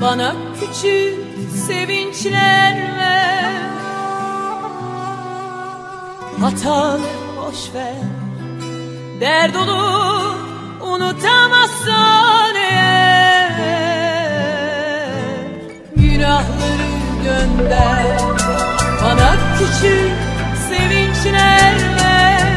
bana küçük sevinçler ver. Hataları boş ver, dert olur unutamazsan eğer. Günahları gönder, bana küçük sevinçler ver.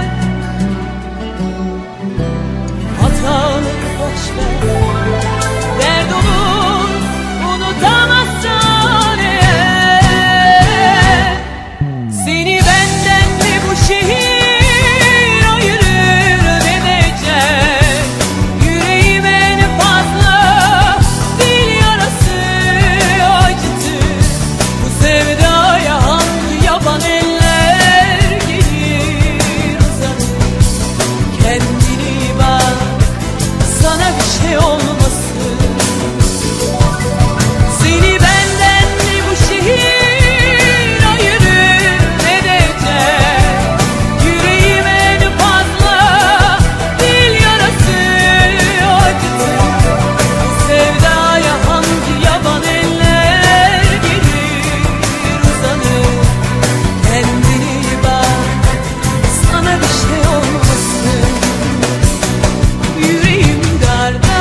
Hataları boş ver, dert olur unutamazsan eğer. Seni benden de bu şehir ayırır demeyecek. Yüreğim en fazla dil yarası acıtır. Bu sevdaya hangi yaban eller gelir uzanır. Kendini bak, sana bir şey olmasın. Seni benden de bu şehir ayırır edecek. Yüreğim en fazla dil yarası acıtır. Bu sevdaya hangi yaban eller gelir uzanır. Kendini bak, sana bir şey olmasın. Yüreğim darda,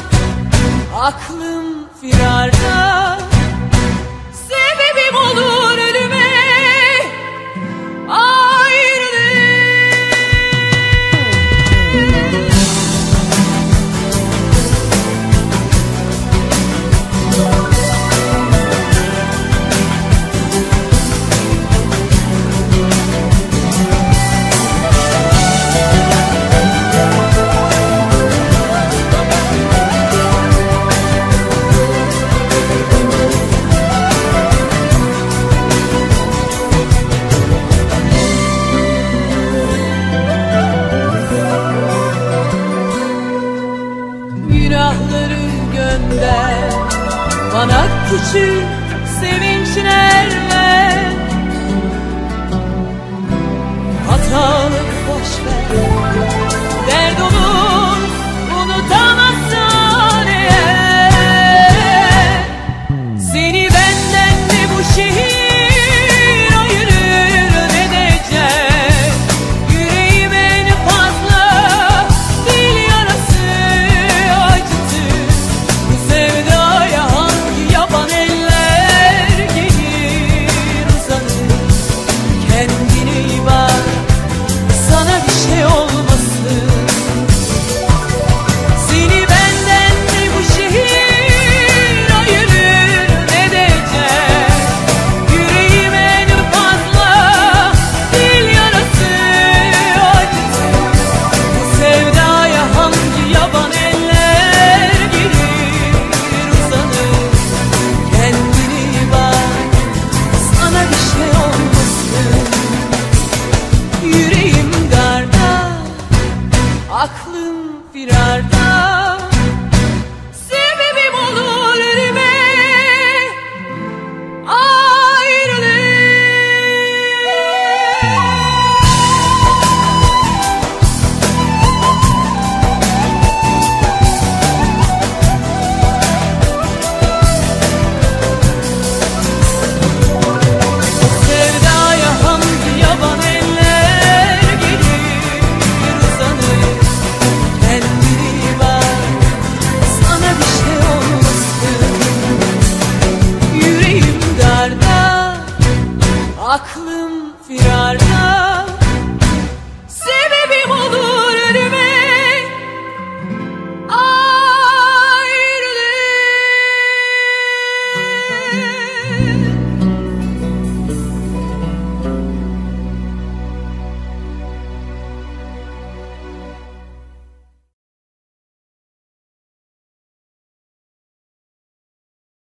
aklım firarda. Sebebim olur ölüme ayrılık. Günahları gönder, bana küçük sevinçler